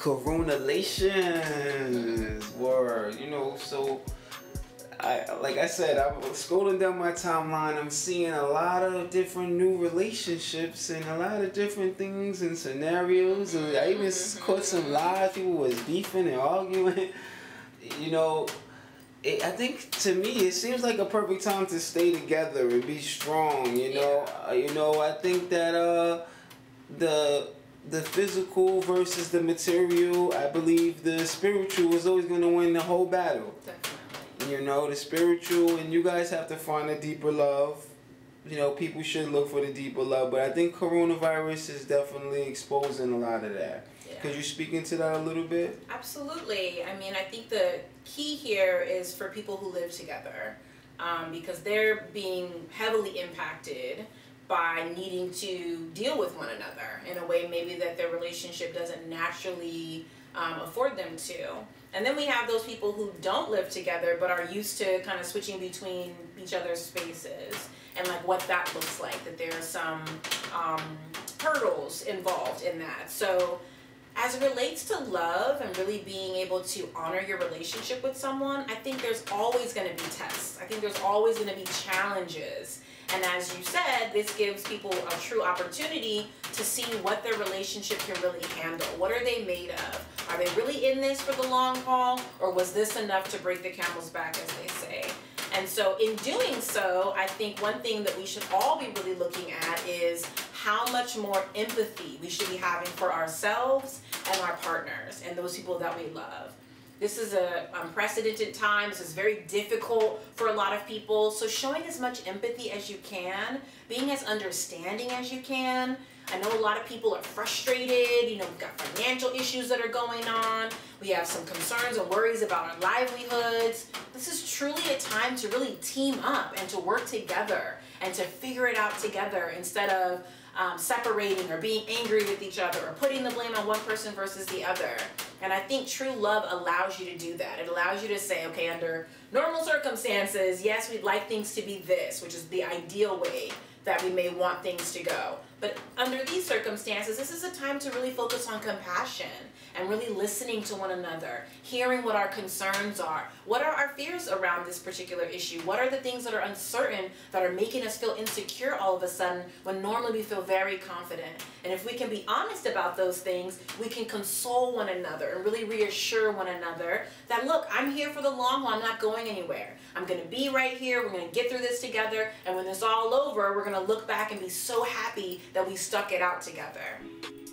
Corona-lations were, so like I said, I'm scrolling down my timeline. I'm seeing a lot of different new relationships and a lot of different things and scenarios. And I even caught some live people was beefing and arguing. I think to me it seems like a perfect time to stay together and be strong. I think that the physical versus the material, I believe the spiritual is always going to win the whole battle. Definitely. The spiritual, and you guys have to find a deeper love. People should look for the deeper love, but I think coronavirus is definitely exposing a lot of that. Yeah. Could you speak into that a little bit? Absolutely. I mean, I think the key here is for people who live together, because they're being heavily impacted by needing to deal with one another in a way maybe that their relationship doesn't naturally afford them to. And then we have those people who don't live together but are used to kind of switching between each other's spaces and like what that looks like, that there are some hurdles involved in that. So as it relates to love and really being able to honor your relationship with someone, I think there's always going to be tests. I think there's always going to be challenges. And as you said, this gives people a true opportunity to see what their relationship can really handle. What are they made of? Are they really in this for the long haul? Or was this enough to break the camel's back, as they say? And so in doing so, I think one thing that we should all be really looking at is how much more empathy we should be having for ourselves and our partners and those people that we love. This is an unprecedented time. This is very difficult for a lot of people. So showing as much empathy as you can, being as understanding as you can. I know a lot of people are frustrated. We've got financial issues that are going on. We have some concerns and worries about our livelihoods. This is truly a time to really team up and to work together and to figure it out together instead of separating or being angry with each other or putting the blame on one person versus the other. And I think true love allows you to do that. It allows you to say, okay, under normal circumstances, yes, we'd like things to be this, which is the ideal way that we may want things to go. But under these circumstances, this is a time to really focus on compassion and really listening to one another, hearing what our concerns are. What are our fears around this particular issue? What are the things that are uncertain that are making us feel insecure all of a sudden when normally we feel very confident? And if we can be honest about those things, we can console one another and really reassure one another that, look, I'm here for the long haul. I'm not going anywhere. I'm going to be right here. We're going to get through this together. And when it's all over, we're going to look back and be so happy that we stuck it out together.